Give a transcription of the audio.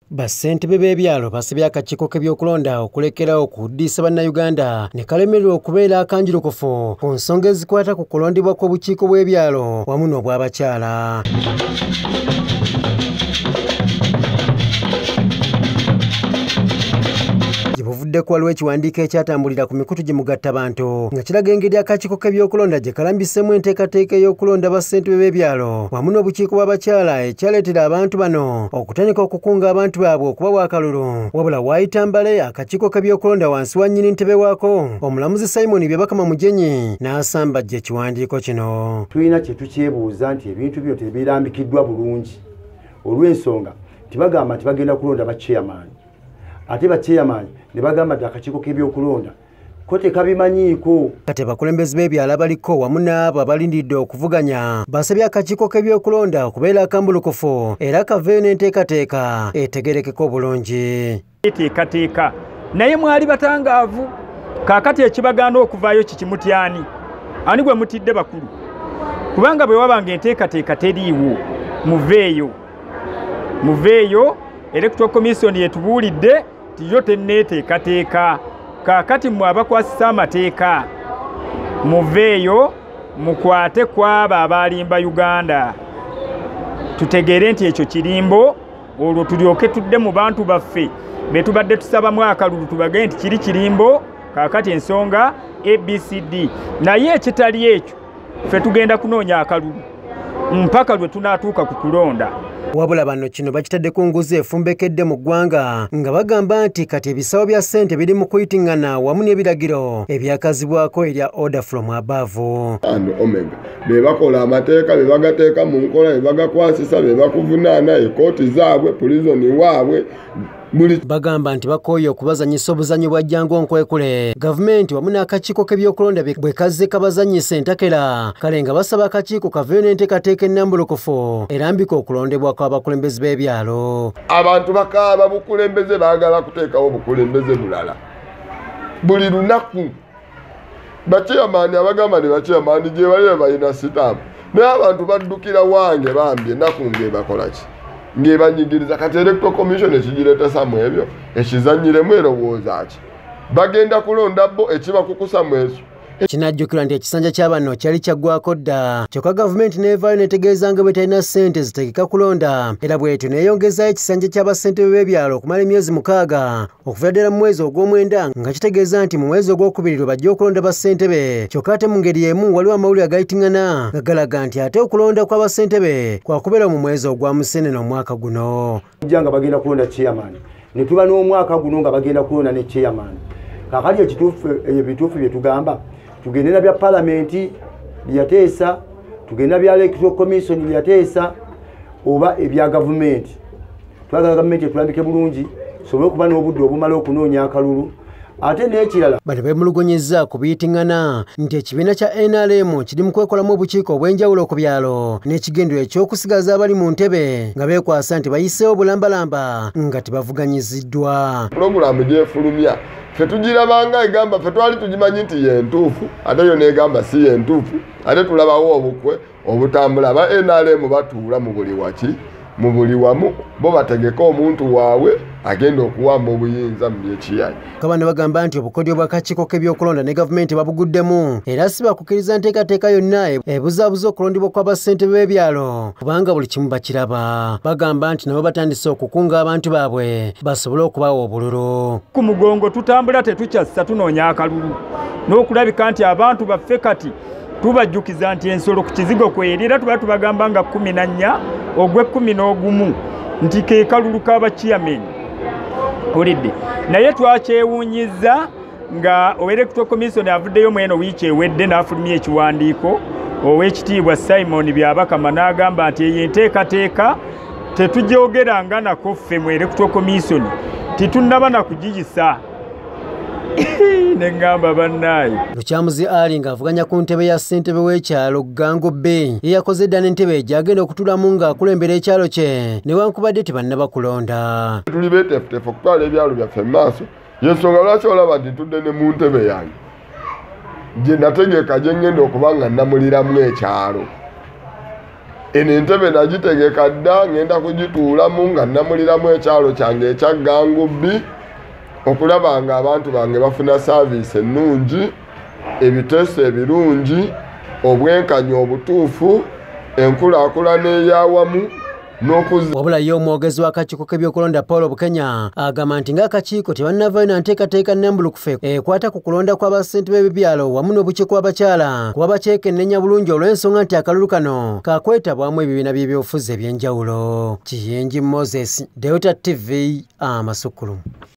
Bassentebe b'ebyalo basabye akakiiko k'ebyokulonda okulekerawo okuddiisa bannayuganda ne kalemererwa okubeera akanjirukufu ku nsonga ezikwata ku kulondebwa kw'obukiiko bw'ebyalo wamu n'obw'abakyala. Buvuddeko waliwo ekiwandiiko ekyatambulira ku mikutu gye mugattabantu nga kiraga engeri akakiiko k'ebyokulonda gye kalambisemu enteekateeka ey'okulonda bassentebe b'ebyalo wamu n'obukiiko bw'abakyala ekyaleetera abantu bano okutandika okukunga abantu baabwe okubawa akalulu. Wabula waayita mbale akakiiko k'ebyokulonda wansi wa nnyini ntebe waako omulamuzi Simon Byabakama Mujenyi n'asambajja ekiwandiiko kino. Tulina kye tukyebuuza nti ebintu byo tebirambikiddwa bulungi olw'ensonga tibagamba nti bagenda kulonda ba chairman ate ba chairman ne bagamba nti akakiiko k'ebyokulonda ko tekabimanyiiko. Kati abakulembeze b'ebyalo abaliko wamu n'abo abalindidde okuvuganya basabye akakiiko k'ebyokulonda okubeera akambulukufu era kaveeyo n'enteekateeka etegerekeko bulungi. Enteekateeka naye mwali batangaavu kaakati ekibagaana okuvaayo kikimutyani ani gwe mutidde bakulu kubanga bwe wabanga enteekateeka teriiwo muveeyo Electoral Commission yetubuulidde tiyo tenneeteekateeka kaakati mmwe abakwasisa amateeka muveeyo mukwate kwaba abalimba Uganda tutegeere nti ekyo kirimbo olwo tulyoke tudde mu bantu baffe be tubadde tusabamu akalulu tubage nti kiri kirimbo kaakati ensonga ABCD naye ekitali ekyo ffe tugenda kunoonya akalulu mpaka lwe tunaatuuka ku kulonda. Wabula bano kino bakitadde ku nguzi efumbekedde mu ggwanga nga bagamba nti kati ebisawo bya ssente biri mu kuyitiŋŋana wamu n'ebiragiro ebyakazibwako erya order from above. And Omega be bakola amateeka be bagateeka mu nkola be bagakwasisa be bakuvunaana ekooti zaabwe pulizoni waabwe bagamba nti bakooye okubazanyisa obuzannyo bwa jjangu nkwekule gavumenti wamu n'akakiiko k'ebyokulonda bwe kazze kabazannyisa entakera kale nga basaba akakiiko kaveeyo n'enteekateeka ennambulukufu erambika okulondebwa kw'abakulembeze b'ebyalo. Abantu bakaaba bukulembeze baagala kuteekawo bukulembeze bulala buli lunaku bachairman abagamba ne bachairman gye bali balina sitamu naye abantu baddukira wange bambye ennaku ng'ebakola ki ng'ebanyigiriza kati Electoral Commission ekigireetesa mu ebyo ekizannyiremu erowooza ki bagenda kulonda bo ekibakukusa mu ekyo. Kinajjukirwa nti ekisanja kya bano kyali kyaggwako dda kyokka gavumenti n'evaayo netegeeza nga bwe talina ssente zitegeka kulonda era bwetyo neeyongezaayo ekisanja ky'abassentebe b'ebyalo okumala emyezi 6 okuva ddala mu mwezi ogw'omwenda nga kitegeeza nti mu mwezi ogwokubiri lwe bajja okulonda bassentebe kyokka ate mu ngeri y'emu waliwo amawulire agayitiŋŋana nga galaga nti ate okulonda kw'abassentebe kwakubeera mu mwezi ogwa Museenene omwaka guno. Nga bagenda kulonda chairman ne tuba n'omwaka guno nga bagenda kulonda ne chairman kaakali ebituufu bye tugamba tugenda bya parliamenti byateesa tugenda bya Electoral Commission byateesa oba ebya gavumenti twagala gavumenti etulambike bulungi sobole okuba n'obudde obumala okunoonya akalulu ate n'ekirala bano beemulugunyizza ku biyitiŋŋana nti ekibiina kya NRM kiri mu kwekolamu obukiiko obw'enjawulo ku byalo n'ekigendero eky'okusigaza abali mu ntebe nga beekwasa nti bayiseewo bulambalamba nga tebavuganyiziddwa. Pulogulaamu gyefulumya ffe tugirabanga egamba ffe twali tugimanyi nti yentuufu ate yo n'egamba si yentuufu ate tulabawo obukwe obutambula aba NRM batuula mu buli waki mu buli wamu bo bategeka omuntu waabwe agenda okuwamba obuyinza mu byekiyai. Kabano bagamba nti obukodyo bw'akakiiko k'ebyokulonda ne gavumenti babuguddemu era si bakukkiriza nteekateeka yonna ebuzaabuza okulondebwa kw'abassentebe b'ebyalo kubanga buli kimu bakiraba. Bagamba nti nabo batandise okukunga abantu baabwe basobole okubawa obululu. Ku mugongo tutambula tetukyassa tunoonya akalulu n'okulabika nti abantu baffe kati tubajjukiza nti ensolo ku kizigo kwerira tuba tubagamba nga 14 ogw'e11 nti ke kalulu k'abachairman olidde naye twakyewuunyiza nga Electoral Commission avuddeyo mweno wiiki ewedde n'afulumya ekiwandiiko ow'ekitiibwa Simon Byabakama n'agamba nti eyo enteekateeka tetugyogeranga nako ffe mu Electoral Commission titunnaba na kugiyisa. Nengamba bannaye Lukyamuzi Ali ng'avuganya ku ntebe ya ssentebe w'ekyalo Gango Bay eyakoze dda n'entebe gy'agenda okutulamu ng'akulembera ekyalo kye newankubadde tebannaba kulonda. Tuli beeteefuteefu okutwala ebyalo byaffe mu maaso y'ensonga lwaki olaba nti tudde ne mu ntebe yange gye nategeeka gye ngenda okuba nga namuliramu ekyalo eno entebe nagitegeka dda ngenda kugituulamu nga namuliramu ekyalo kyange ekyagangubbi okulaba nga abantu bange bafuna saaviisi ennungi, ebiteeso ebirungi, obwenkanyi obutuufu, enkulaakulana ey'awamu wabula ye omwogezi w'akakiiko k'ebyokulonda Paul Bukenya agamba nti ng'akakiiko tebannavaayo na nteekateeka nnambulukufu ekwata ku kulonda kw'abassentebe b'ebyalo wamu n'obuki kw'abakyala kuba bakyekenneenya bulungi olw'ensonga nti akalulu kano kakwetabwamu ebibiina by'ebyobufuzi eby'enjawulo. Kiyenji Moses, Delta TV, Amasukulu.